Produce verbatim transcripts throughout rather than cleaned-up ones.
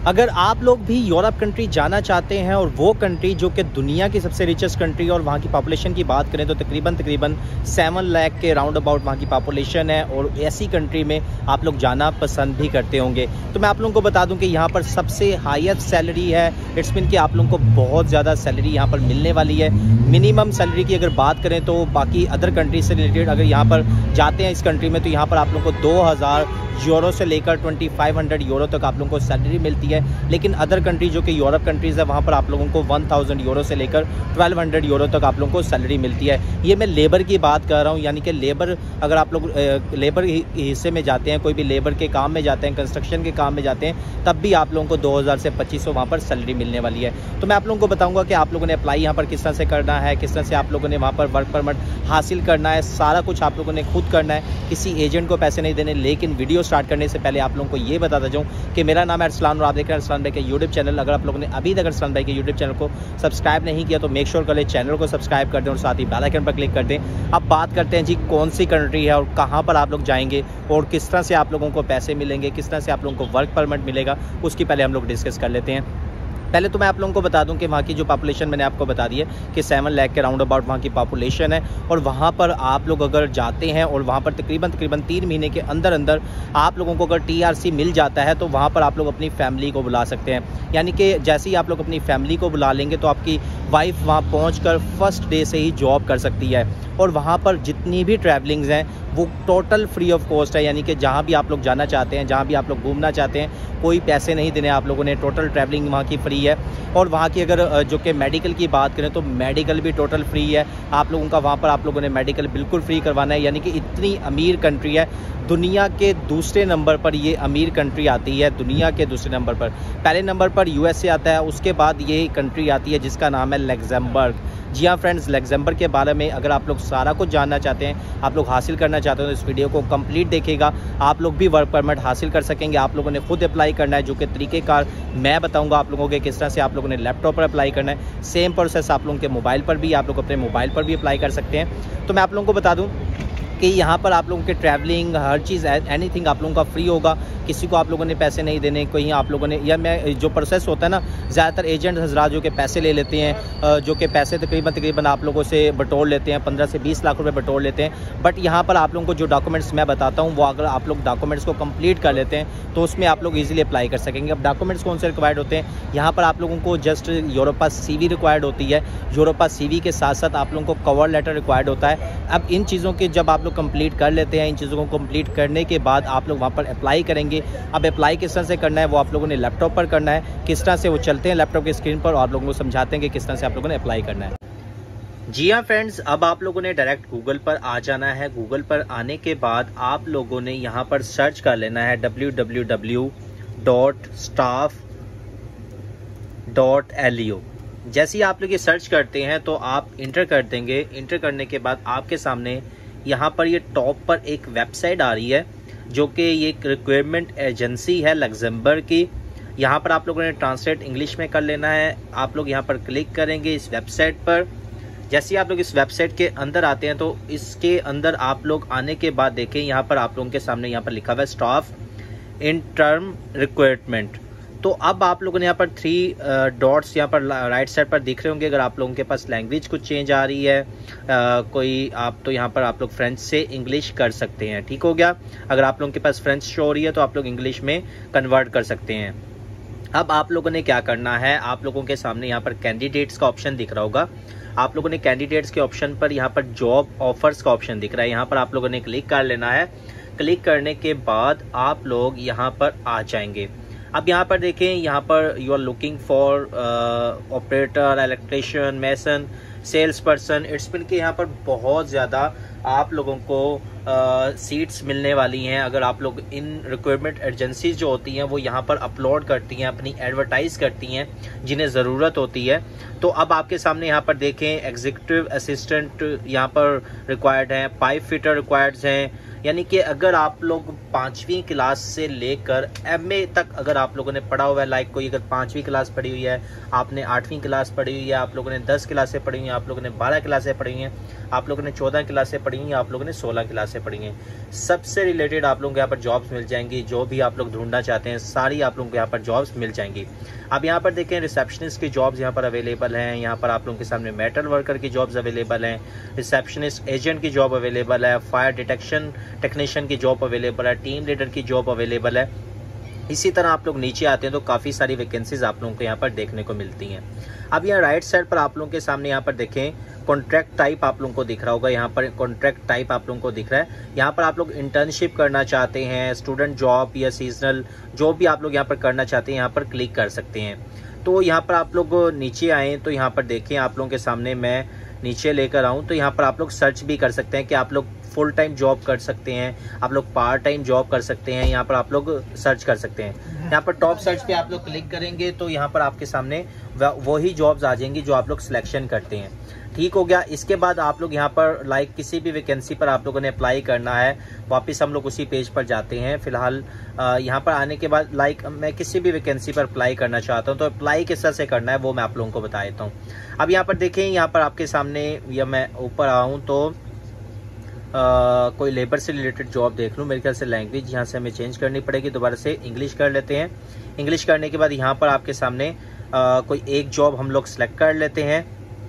अगर आप लोग भी यूरोप कंट्री जाना चाहते हैं और वो कंट्री जो कि दुनिया की सबसे रिचेस्ट कंट्री और वहाँ की पॉपुलेशन की बात करें तो तकरीबन तकरीबन सेवन लाख के राउंड अबाउट वहाँ की पॉपुलेशन है और ऐसी कंट्री में आप लोग जाना पसंद भी करते होंगे, तो मैं आप लोगों को बता दूं कि यहाँ पर सबसे हाईएस्ट सैलरी है। इट्स मीन कि आप लोगों को बहुत ज़्यादा सैलरी यहाँ पर मिलने वाली है। मिनिमम सैलरी की अगर बात करें तो बाकी अदर कंट्री से रिलेटेड अगर यहाँ पर जाते हैं इस कंट्री में तो यहाँ पर आप लोगों को दो हज़ार यूरो से लेकर ट्वेंटी फाइव हंड्रेड यूरो तक आप लोगों को सैलरी मिलती है। लेकिन अदर कंट्री जो कि यूरोप कंट्रीज़ है वहाँ पर आप लोगों को वन थाउजेंड यूरो से लेकर ट्वेल्व हंड्रेड यूरो तक आप लोगों को सैलरी मिलती है। ये मैं लेबर की बात कर रहा हूँ, यानी कि लेबर अगर आप लोग लेबर हिस्से में जाते हैं, कोई भी लेबर के काम में जाते हैं, कंस्ट्रक्शन के काम में जाते हैं, तब भी आप लोगों को दो हज़ार से पच्चीस सौ वहाँ पर सैलरी मिलने वाली है। तो मैं आप लोगों को बताऊँगा कि आप लोगों ने अप्लाई यहाँ पर किस तरह से करना है, किस तरह से आप लोगों ने वहाँ पर वर्क परमिट हासिल करना है, सारा कुछ आप लोगों ने खुद करना है, किसी एजेंट को पैसे नहीं देने। लेकिन वीडियो स्टार्ट करने से पहले आप लोगों को ये बताता जाऊँ कि मेरा नाम है अरसलान और आप देख रहे हैं अरसलान भाई के यूट्यूब चैनल। अगर आप लोगों ने अभी तक अरसलान भाई के यूट्यूब चैनल को सब्सक्राइब नहीं किया तो मेक श्योर कर ले चैनल को सब्सक्राइब कर दें और साथ ही बेल आइकन पर क्लिक कर दें। अब बात करते हैं जी कौन सी कंट्री है और कहाँ पर आप लोग जाएंगे और किस तरह से आप लोगों को पैसे मिलेंगे, किस तरह से आप लोगों को वर्क परमिट मिलेगा, उसकी पहले हम लोग डिस्कस कर लेते हैं। पहले तो मैं आप लोगों को बता दूं कि वहाँ की जो पॉपुलेशन मैंने आपको बता दी है कि सेवन लाख के राउंड अबाउट वहाँ की पॉपुलेशन है और वहाँ पर आप लोग अगर जाते हैं और वहाँ पर तकरीबन तकरीबन तीन महीने के अंदर अंदर आप लोगों को अगर टीआरसी मिल जाता है तो वहाँ पर आप लोग अपनी फैमिली को बुला सकते हैं। यानी कि जैसे ही आप लोग अपनी फैमिली को बुला लेंगे तो आपकी वाइफ वहाँ पहुँच फर्स्ट डे से ही जॉब कर सकती है और वहाँ पर जितनी भी ट्रैवलिंग्स हैं वो टोटल फ्री ऑफ कॉस्ट है। यानी कि जहाँ भी आप लोग जाना चाहते हैं, जहाँ भी आप लोग घूमना चाहते हैं, कोई पैसे नहीं देने आप लोगों ने, टोटल ट्रैवलिंग वहाँ की फ्री है। और वहाँ की अगर जो कि मेडिकल की बात करें तो मेडिकल भी टोटल फ्री है आप लोगों का। वहाँ पर आप लोगों ने मेडिकल बिल्कुल फ्री करवाना है। यानी कि इतनी अमीर कंट्री है, दुनिया के दूसरे नंबर पर ये अमीर कंट्री आती है। दुनिया के दूसरे नंबर पर, पहले नंबर पर यूएसए आता है, उसके बाद ये कंट्री आती है जिसका नाम है लग्जमबर्ग। जी हाँ फ्रेंड्स, लग्जमबर्ग के बारे में अगर आप लोग सारा कुछ जानना चाहते हैं, आप लोग हासिल करना चाहते हो तो इस वीडियो को कंप्लीट देखिएगा। आप लोग भी वर्क परमिट हासिल कर सकेंगे। आप लोगों ने खुद अप्लाई करना है, जो कि तरीक़ेकार मैं बताऊंगा आप लोगों के किस तरह से आप लोगों ने लैपटॉप पर अप्लाई करना है। सेम प्रोसेस आप लोगों के मोबाइल पर भी, आप लोग अपने मोबाइल पर भी अप्लाई कर सकते हैं। तो मैं आप लोगों को बता दूँ कि यहाँ पर आप लोगों के ट्रैवलिंग हर चीज़ एनीथिंग आप लोगों का फ्री होगा। किसी को आप लोगों ने पैसे नहीं देने, कहीं आप लोगों ने, या मैं जो प्रोसेस होता है ना, ज़्यादातर एजेंट हजरात जो कि पैसे ले लेते हैं, जो कि पैसे तकरीबन तकरीबन आप लोगों से बटोर लेते हैं, पंद्रह से बीस लाख रुपए बटोर लेते हैं। बट यहाँ पर आप लोगों को जो डॉक्यूमेंट्स मैं बताता हूँ वो अगर आप लोग डॉक्यूमेंट्स को कंप्लीट कर लेते हैं तो उसमें आप लोग ईजिली अप्लाई कर सकेंगे। अब डॉक्यूमेंट्स कौन से रिक्वायर्ड होते हैं, यहाँ पर आप लोगों को जस्ट यूरोपा सी वी रिक्वायर्ड होती है। यूरोपा सी वी के साथ साथ आप लोगों को कवर लेटर रिक्वायर्ड होता है। अब इन चीज़ों के जब आप लोग कंप्लीट कर लेते हैं, इन चीज़ों को कंप्लीट करने के बाद आप लोग वहाँ पर अप्लाई करेंगे। अब अप्लाई किस तरह से करना है वो आप लोगों ने लैपटॉप पर करना है। किस तरह से वो चलते हैं लैपटॉप की स्क्रीन पर और आप लोगों को समझाते हैं कि किस तरह से आप लोगों ने अप्लाई करना है। जी हाँ फ्रेंड्स, अब आप लोगों ने डायरेक्ट गूगल पर आ जाना है। गूगल पर आने के बाद आप लोगों ने यहाँ पर सर्च कर लेना है W W W dot staff dot L E O. जैसे ही आप लोग ये सर्च करते हैं तो आप इंटर कर देंगे। इंटर करने के बाद आपके सामने यहाँ पर ये टॉप पर एक वेबसाइट आ रही है जो कि ये एक रिक्वायरमेंट एजेंसी है लग्जमबर्ग की। यहाँ पर आप लोगों ने ट्रांसलेट इंग्लिश में कर लेना है। आप लोग यहाँ पर क्लिक करेंगे इस वेबसाइट पर। जैसे ही आप लोग इस वेबसाइट के अंदर आते हैं तो इसके अंदर आप लोग आने के बाद देखें यहाँ पर आप लोगों के सामने यहाँ पर लिखा हुआ है स्टाफ इन टर्म रिक्वायरमेंट। तो अब आप लोगों ने यहाँ पर थ्री डॉट्स यहाँ पर राइट साइड पर दिख रहे होंगे। अगर आप लोगों के पास लैंग्वेज कुछ चेंज आ रही है आ, कोई आप, तो यहाँ पर आप लोग फ्रेंच से इंग्लिश कर सकते हैं। ठीक हो गया। अगर आप लोगों के पास फ्रेंच शो हो रही है तो आप लोग इंग्लिश में कन्वर्ट कर सकते हैं। अब आप लोगों ने क्या करना है, आप लोगों के सामने यहाँ पर कैंडिडेट्स का ऑप्शन दिख रहा होगा। आप लोगों ने कैंडिडेट्स के ऑप्शन पर यहाँ पर जॉब ऑफर्स का ऑप्शन दिख रहा है, यहाँ पर आप लोगों ने क्लिक कर लेना है। क्लिक करने के बाद आप लोग यहाँ पर आ जाएंगे। अब यहाँ पर देखें, यहाँ पर you are looking for operator, electrician, mason, sales person. It's mean कि यहाँ पर बहुत ज़्यादा आप लोगों को सीट्स मिलने वाली हैं। अगर आप लोग इन रिक्वायरमेंट एजेंसीज जो होती हैं वो यहाँ पर अपलोड करती हैं, अपनी एडवर्टाइज करती हैं जिन्हें ज़रूरत होती है। तो अब आपके सामने यहाँ पर देखें एग्जीक्यूटिव असिस्टेंट यहाँ पर रिक्वायर्ड हैं, पाइप फिटर रिक्वायर्ड हैं। यानी कि अगर आप लोग पाँचवीं क्लास से लेकर एम ए तक अगर आप लोगों ने पढ़ा हुआ है, लाइक कोई अगर पाँचवीं क्लास पढ़ी हुई है, आपने आठवीं क्लास पढ़ी हुई है, आप लोगों ने दस क्लासें पढ़ी हुई हैं, आप लोगों ने बारह क्लासें पढ़ी हुई हैं, आप लोगों ने चौदह क्लासें पढ़ी हुई हैं, आप लोगों ने सोलह क्लासें से पढ़ेंगे, सबसे रिलेटेड आप लोगों को यहाँ पर जॉब्स मिल जाएंगी। जो भी आप लोग ढूंढना चाहते हैं सारी आप लोगों को यहाँ पर जॉब्स मिल जाएंगी। अब यहाँ पर देखें रिसेप्शनिस्ट की जॉब्स यहाँ पर अवेलेबल हैं। यहाँ पर आप लोगों के सामने मेटल वर्कर की जॉब्स अवेलेबल हैं, रिसेप्शनिस्ट एजेंट की जॉब अवेलेबल है, फायर डिटेक्शन टेक्नीशियन की जॉब अवेलेबल है, टीम लीडर की जॉब अवेलेबल है। इसी तरह आप लोग नीचे आते हैं तो काफ़ी सारी वैकेंसीज आप लोगों को यहाँ पर देखने को मिलती हैं। अब यहाँ राइट साइड पर आप लोगों के सामने यहाँ पर देखें कॉन्ट्रैक्ट टाइप आप लोगों को दिख रहा होगा। यहाँ पर कॉन्ट्रैक्ट टाइप आप लोगों को दिख रहा है। यहाँ पर आप लोग इंटर्नशिप करना चाहते हैं, स्टूडेंट जॉब या सीजनल जो भी आप लोग यहाँ पर करना चाहते हैं यहाँ पर क्लिक कर सकते हैं। तो यहाँ पर आप लोग नीचे आएँ तो यहाँ पर देखें आप लोगों के सामने मैं नीचे लेकर आऊँ तो यहाँ पर आप लोग सर्च भी कर सकते हैं कि आप लोग फुल टाइम जॉब कर सकते हैं, आप लोग पार्ट टाइम जॉब कर सकते हैं। यहाँ पर आप लोग सर्च कर सकते हैं। यहाँ पर टॉप सर्च पे आप लोग क्लिक करेंगे तो यहाँ पर आपके सामने वही जॉब्स आ जाएंगी जो आप लोग सिलेक्शन करते हैं। ठीक हो गया। इसके बाद आप लोग यहाँ पर लाइक किसी भी वैकेंसी पर आप लोगों ने अप्लाई करना है। वापस हम लोग उसी पेज पर जाते हैं। फिलहाल यहाँ पर आने के बाद लाइक मैं किसी भी वैकेंसी पर अप्लाई करना चाहता हूँ तो अप्लाई किस तरह से करना है वो मैं आप लोगों को बता देता हूँ। अब यहाँ पर देखें यहाँ पर आपके सामने या मैं ऊपर आऊँ तो Uh, कोई लेबर से रिलेटेड जॉब देख लूँ। मेरे ख्याल से लैंग्वेज यहाँ से हमें चेंज करनी पड़ेगी, दोबारा से इंग्लिश कर लेते हैं। इंग्लिश करने के बाद यहाँ पर आपके सामने uh, कोई एक जॉब हम लोग सेलेक्ट कर लेते हैं।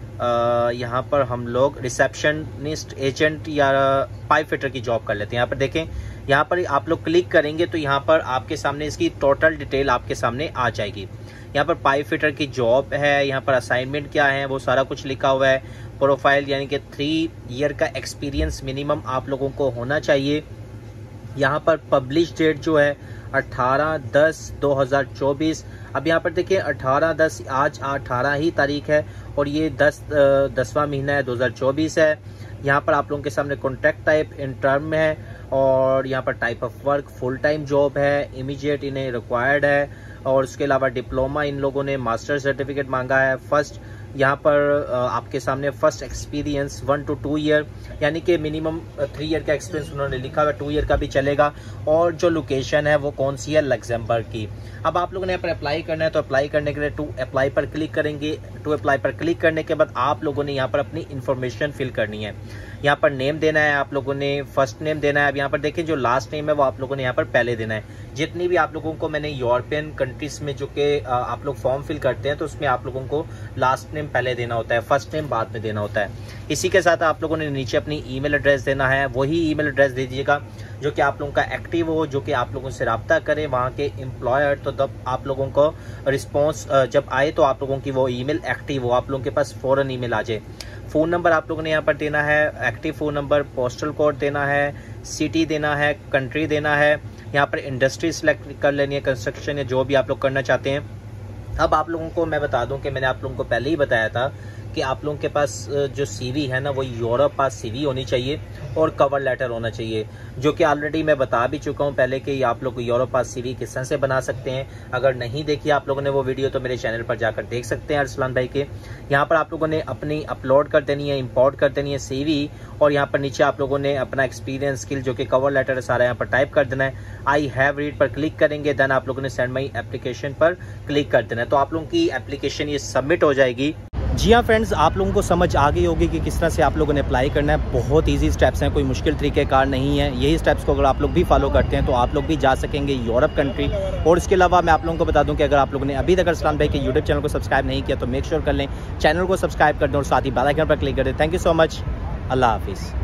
uh, यहाँ पर हम लोग रिसेप्शनिस्ट एजेंट या पाइप फिटर की जॉब कर लेते हैं। यहाँ पर देखें यहाँ पर आप लोग क्लिक करेंगे तो यहाँ पर आपके सामने इसकी टोटल डिटेल आपके सामने आ जाएगी। यहाँ पर पाइप फिटर की जॉब है, यहाँ पर असाइनमेंट क्या है वो सारा कुछ लिखा हुआ है। प्रोफाइल यानी कि थ्री ईयर का एक्सपीरियंस मिनिमम आप लोगों को होना चाहिए। यहाँ पर पब्लिश डेट जो है अठारह दस दो हज़ार चौबीस। अब यहाँ पर देखिए अठारह दस आज अठारह ही तारीख है और ये दस दसवां महीना है दो हज़ार चौबीस है। यहाँ पर आप लोगों के सामने कॉन्ट्रैक्ट टाइप इन टर्म है और यहाँ पर type of work full time job है, इमीडिएट इन्हें रिक्वायर्ड है और उसके अलावा डिप्लोमा इन लोगों ने मास्टर सर्टिफिकेट मांगा है। फर्स्ट यहाँ पर आपके सामने first experience one to two year यानी कि मिनिमम थ्री ईयर का एक्सपीरियंस उन्होंने लिखा हुआ है, टू ईयर का भी चलेगा और जो लोकेशन है वो कौन सी है लग्जमबर्ग की। अब आप लोगों ने यहाँ पर अप्लाई करना है तो अप्लाई करने के लिए टू अप्लाई पर क्लिक करेंगे। टू अप्लाई पर क्लिक करने के बाद आप लोगों ने यहाँ पर अपनी इन्फॉर्मेशन फिल करनी है। यहाँ पर नेम देना है, आप लोगों ने फर्स्ट नेम देना है। अब यहाँ पर देखें जो लास्ट नेम है वो आप लोगों ने यहाँ पर पहले देना है। जितनी भी आप लोगों को मैंने यूरोपियन कंट्रीज में जो कि आप लोग फॉर्म फिल करते हैं तो उसमें आप लोगों को लास्ट नेम पहले देना होता है, फर्स्ट नेम बाद में देना होता है। इसी के साथ आप लोगों ने नीचे अपनी ईमेल एड्रेस देना है। वही ईमेल एड्रेस दे दीजिएगा जो कि आप लोगों का एक्टिव हो, जो कि आप लोगों से रब्ता करे वहाँ के एम्प्लॉयर। तो तब आप लोगों को रिस्पॉन्स जब आए तो आप लोगों की वो ईमेल एक्टिव हो, आप लोगों के पास फ़ौरन ईमेल आ जाए। फ़ोन नंबर आप लोगों ने यहाँ पर देना है, active phone number, postal code देना है, सिटी देना है, कंट्री देना है। यहाँ पर इंडस्ट्री सेलेक्ट कर लेनी है, कंस्ट्रक्शन या जो भी आप लोग करना चाहते हैं। अब आप लोगों को मैं बता दूं कि मैंने आप लोगों को पहले ही बताया था कि आप लोगों के पास जो सीवी है ना वो यूरोप पास सीवी होनी चाहिए और कवर लेटर होना चाहिए, जो कि ऑलरेडी मैं बता भी चुका हूं पहले कि आप लोग यूरोप पास सीवी किस तरह से बना सकते हैं। अगर नहीं देखी आप लोगों ने वो वीडियो तो मेरे चैनल पर जाकर देख सकते हैं अरसलान भाई के। यहाँ पर आप लोगों ने अपनी अपलोड कर देनी है, इम्पोर्ट कर देनी है सीवी और यहाँ पर नीचे आप लोगों ने अपना एक्सपीरियंस स्किल जो कि कवर लेटर है सारा यहाँ पर टाइप कर देना है। आई हैव रीड पर क्लिक करेंगे, देन आप लोगों ने सेंड माई एप्लीकेशन पर क्लिक कर देना है। तो आप लोगों की एप्लीकेशन ये सबमिट हो जाएगी। जी हाँ फ्रेंड्स, आप लोगों को समझ आ गई होगी कि किस तरह से आप लोगों ने अप्लाई करना है। बहुत इजी स्टेप्स हैं, कोई मुश्किल तरीके कार नहीं है। यही स्टेप्स को अगर आप लोग भी फॉलो करते हैं तो आप लोग भी जा सकेंगे यूरोप कंट्री। और इसके अलावा मैं आप लोगों को बता दूं कि अगर आप लोगों ने अभी तक अरसलान भाई के यूट्यूब चैनल को सब्सक्राइब नहीं किया तो मेक श्योर कर लें, चैनल को सब्सक्राइब कर दें और साथ ही बेल आइकन पर क्लिक कर दें। थैंक यू सो मच, अल्लाह हाफिज़।